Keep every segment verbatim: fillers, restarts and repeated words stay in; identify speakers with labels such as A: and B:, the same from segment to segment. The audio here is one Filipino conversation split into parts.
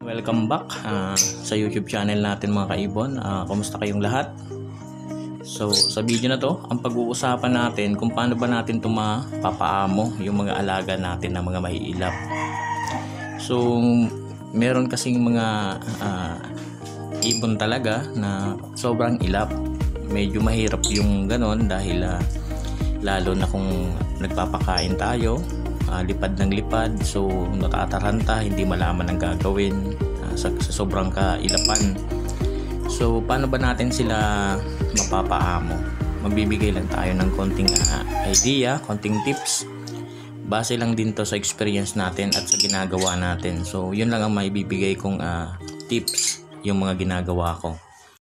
A: Welcome back uh, sa YouTube channel natin mga kaibon. Uh, kumusta kayong lahat? So sa video na to, ang pag-uusapan natin kung paano ba natin ito mapapaamo yung mga alaga natin na mga mahiilap. So meron kasing mga uh, ibon talaga na sobrang ilap. Medyo mahirap yung ganon dahil uh, lalo na kung nagpapakain tayo, uh, lipad ng lipad, so natataranta, hindi malaman ang gagawin uh, sa, sa sobrang kailapan. So paano ba natin sila mapapaamo? Magbibigay lang tayo ng konting uh, idea, konting tips. Base lang din to sa experience natin at sa ginagawa natin. So yun lang ang maibibigay kong uh, tips, yung mga ginagawa ko.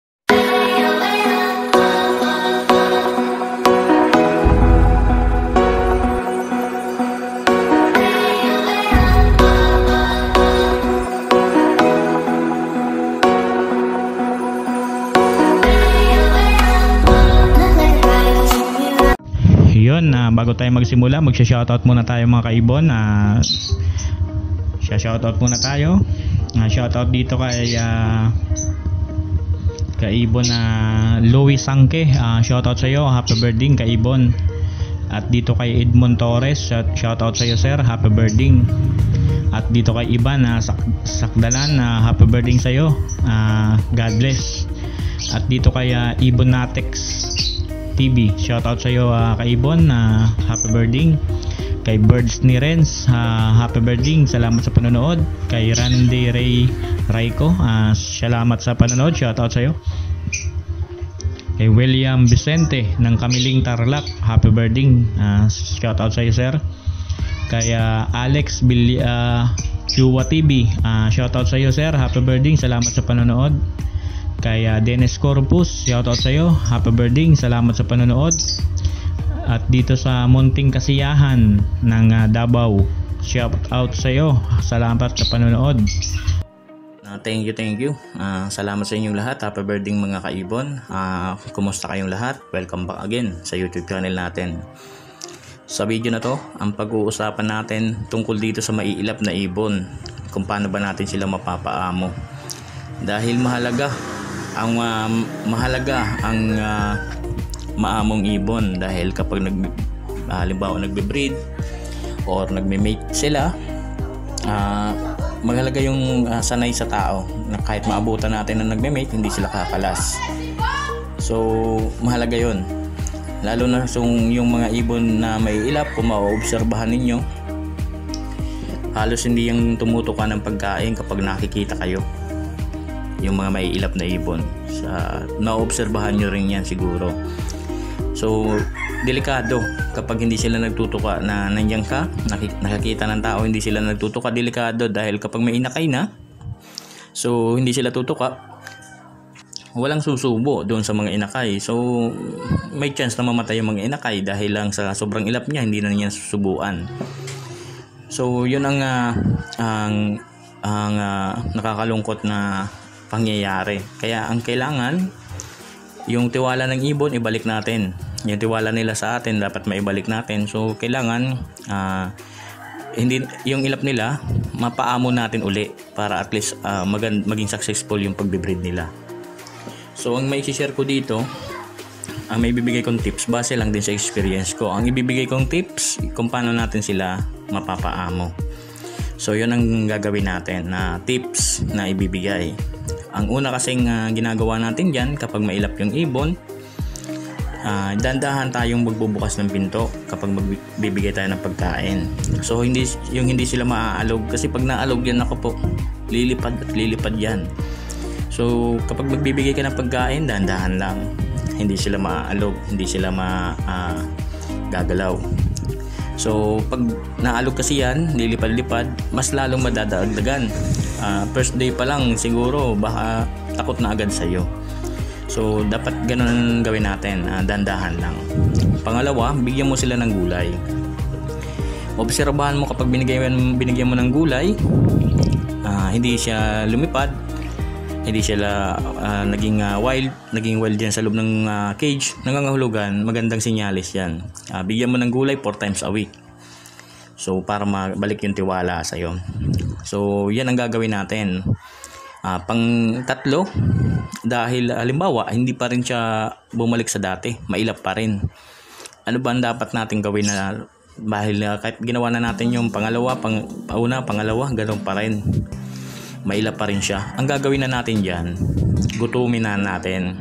B: Yun, uh, bago tayo magsimula, magsha-shoutout muna tayo mga kaibon. Uh, shoutout muna tayo. Uh, shoutout dito kay uh, kaibon na uh, Louis Sangke. Uh, shoutout sa iyo, happy birthday kaibon. At dito kay Edmond Torres, shoutout sa iyo sir, happy birthday. At dito kay Iban na uh, Sak Sakdalan, uh, happy birthday sa iyo. Uh, God bless. At dito kay uh, Ibon Natex T V, shoutout sa iyo uh, kay Ibon, uh, happy birthday. Kay Birds ni Renz, uh, happy birthday, salamat sa panonood. Kay Randy Ray Raiko, uh, salamat sa panonood, shoutout sa iyo. Kay William Vicente ng Kamiling Tarlac, happy birthday, uh, shoutout sa iyo sir. Kay uh, Alex Billy uh, Chua T V, uh, shoutout sa iyo sir, happy birthday, salamat sa panonood. Kay uh, Dennis Corpus, shoutout sa iyo, happy birthday, salamat sa panonood. At dito sa Munting Kasiyahan ng uh, Davao, shoutout sa iyo, salamat sa panonood.
A: Uh, thank you, thank you. Uh, salamat sa inyong lahat. Happy birthday mga kaibon. Uh, kumusta kayong lahat? Welcome back again sa YouTube channel natin. Sa video na to, ang pag-uusapan natin tungkol dito sa maiilap na ibon. Kung paano ba natin sila mapapaamo. Dahil mahalaga ang uh, mahalaga ang uh, maamong ibon, dahil kapag nag uh, halimbawa nagbe-breed or nagme-mate sila, uh, mahalaga yung uh, sanay sa tao na kahit maabutan natin na nagme-mate, hindi sila kakalas. So mahalaga yun, lalo na yung, yung mga ibon na may ilap. Kung maoobserbahan ninyo, halos hindi yung tumutukan ng pagkain kapag nakikita kayo, yung mga may ilap na ibon. Sa naobserbahan nyo rin yan siguro. So delikado kapag hindi sila nagtutuka na nandiyan ka, nakikita ng tao hindi sila nagtutuka. Delikado dahil kapag may inakay na, so hindi sila tutuka, walang susubo doon sa mga inakay. So may chance na mamatay yung mga inakay dahil lang sa sobrang ilap niya, hindi na niya susubuan. So yun ang uh, ang ang uh, nakakalungkot na pangyayari. Kaya ang kailangan, yung tiwala ng ibon ibalik natin. Yung tiwala nila sa atin dapat maibalik natin. So kailangan uh, hindi yung ilap nila mapaamo natin uli para at least uh, magand, maging successful yung pagbe-breed nila. So ang may i-share ko dito, ang may ibibigay kong tips base lang din sa experience ko. Ang ibibigay kong tips kung paano natin sila mapapaamo. So yun ang gagawin natin na tips na ibibigay. Ang una kasing uh, ginagawa natin dyan kapag mailap yung ibon, uh, dandahan tayong magbubukas ng pinto kapag magbibigay tayo ng pagkain. So hindi, yung hindi sila maaalog, kasi pag naalog yan, ako po, lilipad at lilipad yan. So kapag magbibigay ka ng pagkain, dandahan lang, hindi sila maaalog, hindi sila ma, uh, gagalaw. So pag naalog kasi yan, lilipad-lipad, mas lalong madadagdagan. Uh, first day pa lang siguro baka takot na agad sa'yo. So dapat ganun gawin natin, uh, dandahan lang. Pangalawa, bigyan mo sila ng gulay. Obserbahan mo kapag binigyan, binigyan mo ng gulay, uh, hindi siya lumipad, hindi sila uh, naging uh, wild, naging wild yan sa loob ng uh, cage, nangangahulugan, magandang sinyalis yan. Uh, bigyan mo ng gulay four times a week. So para mabalik yung tiwala sa iyo. So yan ang gagawin natin. Uh, pang tatlo, dahil halimbawa hindi pa rin siya bumalik sa dati, mailap pa rin. Ano ba ang dapat natin gawin na dahil uh, kahit ginawa na natin yung pangalawa, pang pauna, pangalawa, ganoon pa rin. Mailap pa rin siya. Ang gagawin na natin diyan, gutumin na natin.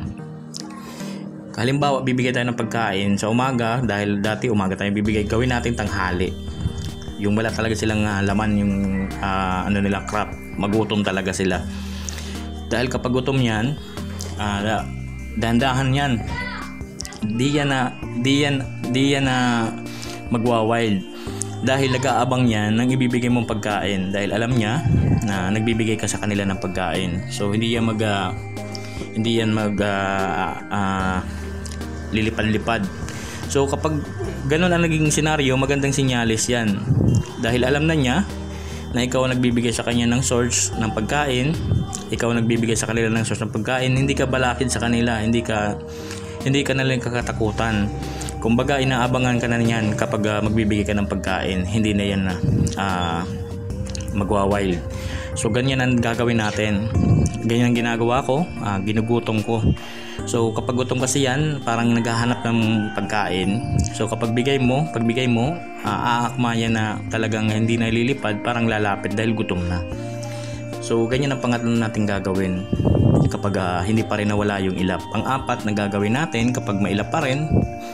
A: Halimbawa, bibigay tayo ng pagkain sa umaga, dahil dati umaga tayo bibigay, gawin natin tanghali. Yung wala talaga silang uh, laman, yung uh, ano nila, crap, magutom talaga sila. Dahil kapag gutom yan, uh, dahan-dahan yan. Di yan na, di yan, di yan na magwa-wild. Dahil nag-aabang yan ng ibibigay mong pagkain. Dahil alam niya na nagbibigay ka sa kanila ng pagkain. So hindi yan mag, uh, hindi yan mag, uh, uh, lilipad-lipad. So kapag ganun ang naging senaryo, magandang sinyalis yan. Dahil alam na niya na ikaw ang nagbibigay sa kanya ng source ng pagkain, ikaw ang nagbibigay sa kanila ng source ng pagkain, hindi ka balakid sa kanila, hindi ka hindi ka na lang kakatakutan. Kumbaga inaabangan ka na niyan kapag uh, magbibigay ka ng pagkain, hindi na yan na uh, magwa-wild. So ganyan ang gagawin natin. Ganyan ang ginagawa ko, uh, ginugutom ko. So kapag gutom kasi yan, parang naghahanap ng pagkain. So kapag bigay mo, pagbigay mo, uh, aakma yan na talagang hindi na lilipad, parang lalapit dahil gutom na. So ganyan ang pangatlo natin gagawin kapag uh, hindi pa rin nawala yung ilap. Pang-apat na gagawin natin kapag mailap pa rin.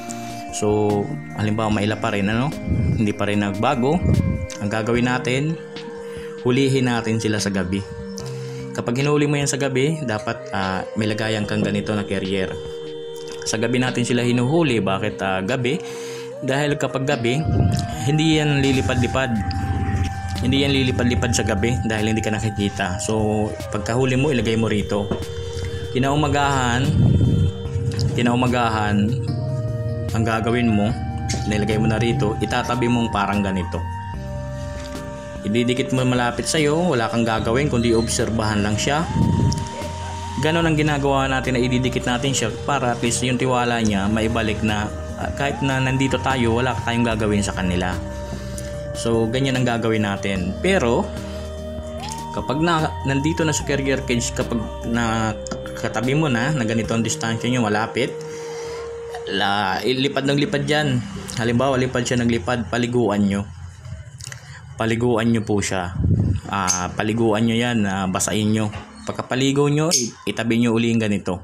A: So halimbawa mailap pa rin, ano? Hindi pa rin nagbago. Ang gagawin natin, hulihin natin sila sa gabi. Kapag hinuli mo yan sa gabi, dapat uh, may lagayan kang ganito na carrier. Sa gabi natin sila hinuhuli. Bakit uh, gabi? Dahil kapag gabi, hindi yan lilipad-lipad. Hindi yan lilipad-lipad sa gabi dahil hindi ka nakikita. So pagkahuli mo, ilagay mo rito. Kinaumagahan, kinaumagahan, ang gagawin mo, nilagay mo na rito, itatabi mong parang ganito. Ididikit mo malapit sa iyo, wala kang gagawin kundi obserbahan lang siya. Ganon ang ginagawa natin na ididikit natin siya para at least yung tiwala niya maibalik na uh, kahit na nandito tayo, wala tayong gagawin sa kanila. So ganyan ang gagawin natin. Pero kapag na, nandito na sa carrier cage, kapag na katabi mo na na ganito ang distansya nyo malapit, la, ilipad ng lipad dyan. Halimbawa lipad siya ng lipad, paliguan nyo. Paliguan nyo po siya. uh, Paliguan nyo yan, uh, basain nyo. Pagkapaligo nyo, itabi nyo uli yung ganito.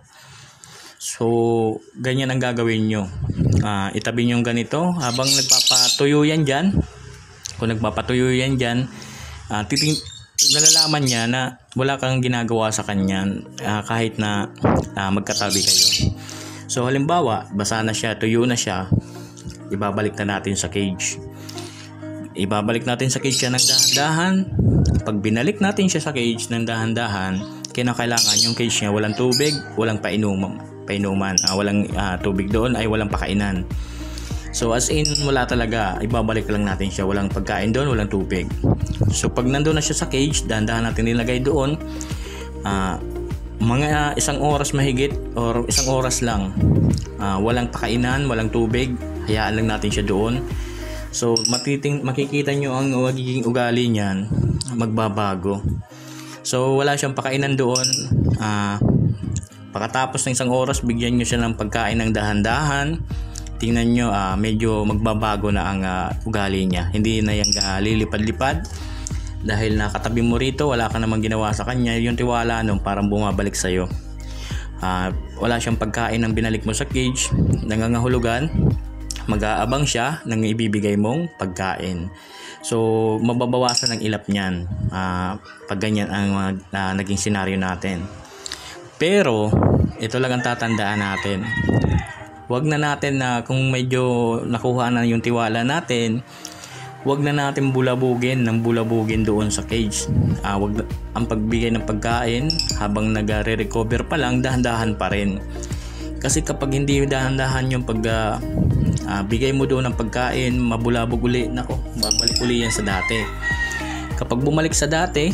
A: So ganyan ang gagawin nyo. uh, Itabi nyo yung ganito habang nagpapatuyo yan dyan. Kung nagpapatuyo yan dyan, uh, titing nalalaman niya na wala kang ginagawa sa kanya uh, kahit na uh, magkatabi kayo. So halimbawa, basa na siya, tuyo na siya, ibabalik na natin sa cage. Ibabalik natin sa cage siya ng dahan-dahan. Pag binalik natin siya sa cage ng dahan-dahan, kinakailangan yung cage niya walang tubig, walang painuman, painuman uh, walang uh, tubig doon, ay walang pakainan. So as in, wala talaga, ibabalik lang natin siya, walang pagkain doon, walang tubig. So pag nandoon na siya sa cage, dahan-dahan natin nilagay doon, uh, mga isang oras mahigit or isang oras lang, uh, walang pakainan, walang tubig, hayaan lang natin siya doon. So matiting, makikita nyo ang magiging ugali niyan, magbabago. So wala siyang pakainan doon, uh, pagkatapos ng isang oras, bigyan nyo siya ng pagkain ng dahan-dahan. Tingnan nyo, uh, medyo magbabago na ang uh, ugali niya. Hindi na yung uh, lilipad-lipad. Dahil nakatabi mo rito, wala ka namang ginawa sa kanya. Yung tiwala nung parang bumabalik sa'yo. Uh, wala siyang pagkain ng binalik mo sa cage. Nangangahulugan, mag-aabang siya ng ibibigay mong pagkain. So, mababawasan ang ilap niyan. Uh, pag ganyan ang uh, naging senaryo natin. Pero, ito lang ang tatandaan natin. Wag na natin na kung medyo nakuha na yung tiwala natin, wag na natin bulabugin ng bulabugin doon sa cage. Uh, wag ang pagbigay ng pagkain habang nagre-recover pa lang, dahan-dahan pa rin. Kasi kapag hindi dahan-dahan yung pag uh, uh, bigay mo doon ng pagkain, mabulabog uli, nako, babalik uli yan sa dati. Kapag bumalik sa dati,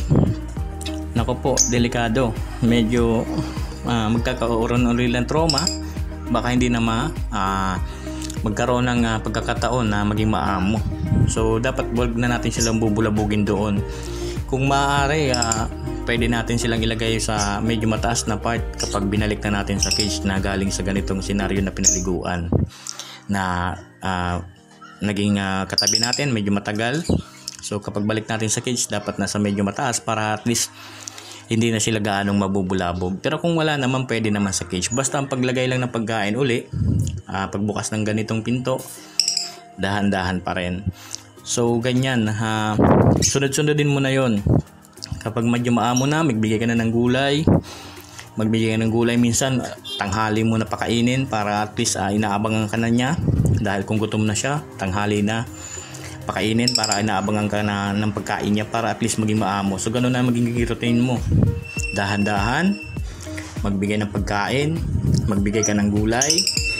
A: nako po, delikado. Medyo uh, magkakaroon ulit ng trauma. Baka hindi na ma uh, magkaroon ng uh, pagkakataon na maging maamo. So dapat wag na natin silang bubulabugin doon. Kung maaari, uh, pwede natin silang ilagay sa medyo mataas na part kapag binalik na natin sa cage na galing sa ganitong senaryo na pinaliguan na uh, naging uh, katabi natin medyo matagal. So kapag balik natin sa cage, dapat nasa medyo mataas para at least hindi na sila gaanong mabubulabog. Pero kung wala naman, pwede naman sa cage. Basta ang paglagay lang ng pagkain uli, uh, pagbukas ng ganitong pinto, dahan-dahan pa rin. So ganyan, ha, sunod-sunodin mo na yon. Kapag medyo maamo na, magbigay ka na ng gulay. Magbigay ka ng gulay minsan, tanghali mo na pakainin para at least uh, inaabangan ka na niya. Dahil kung gutom na siya, tanghali na pakainin para inaabangan ka na ng pagkain niya para at least maging maamo. So ganun na maging routine mo. Dahan-dahan, magbigay ng pagkain, magbigay ka ng gulay,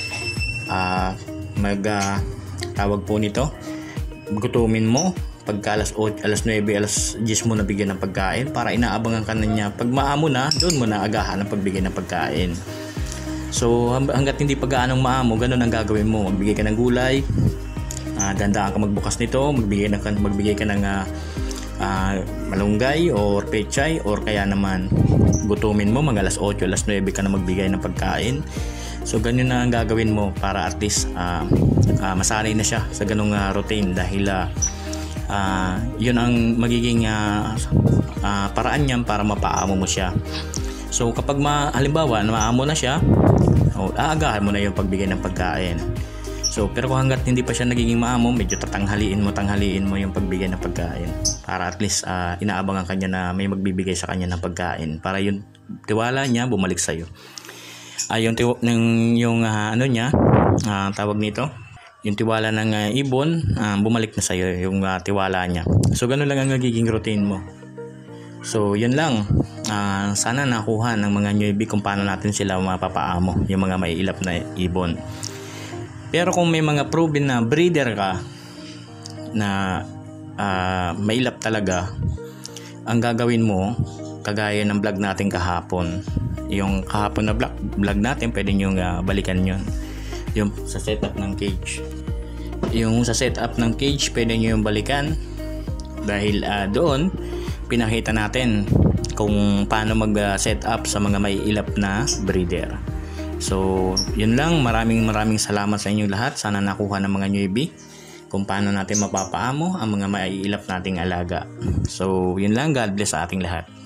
A: uh, mag uh, tawag po nito, gutumin mo pagka alas eight, alas nine, alas ten mo nabigyan ng pagkain para inaabangan ka na niya. Pag maamo na, doon mo na agahan ang pagbigay ng pagkain. So hanggat hindi pa gaanong maamo, ganun ang gagawin mo. Magbigay ka ng gulay, uh, dandaan ka magbukas nito, magbigay, na, magbigay ka ng uh, uh, malunggay or pechay, or kaya naman gutumin mo mga alas eight, alas nine ka na magbigay ng pagkain. So ganyan na ang gagawin mo para at least uh, uh, masanay na siya sa ganung uh, routine, dahil uh, uh, yun ang magiging uh, uh, paraan niyan para mapaamo mo siya. So kapag ma, halimbawa maamo na siya, oh, aagahan mo na yung pagbigay ng pagkain. So pero kung hanggat hindi pa siya nagiging maamo, medyo tatanghaliin mo, tanghaliin mo yung pagbigay ng pagkain para at least uh, inaabangan kanya na may magbibigay sa kanya ng pagkain para yung tiwala niya bumalik sa iyo. Ay uh, yung tiw- ng yung uh, ano niya, uh, tawag nito, yung tiwala ng uh, ibon, uh, bumalik na sa iyo yung uh, tiwala niya. So ganun lang ang nagiging routine mo. So yun lang, uh, sana nakuha ng mga newbie kung paano natin sila mapapaamo, yung mga may ilap na ibon. Pero kung may mga proven na breeder ka na uh, may ilap talaga, ang gagawin mo, kagaya ng vlog natin kahapon, yung kahapon na vlog, vlog natin, pwede nyo uh, balikan yun, yung sa setup ng cage. Yung sa setup ng cage, pwede nyo yung balikan dahil uh, doon pinakita natin kung paano mag uh, set up sa mga may ilap na breeder. So yun lang, maraming maraming salamat sa inyong lahat. Sana nakuha ng mga newbie kung paano natin mapapaamo ang mga may ilap nating alaga. So yun lang, God bless sa ating lahat.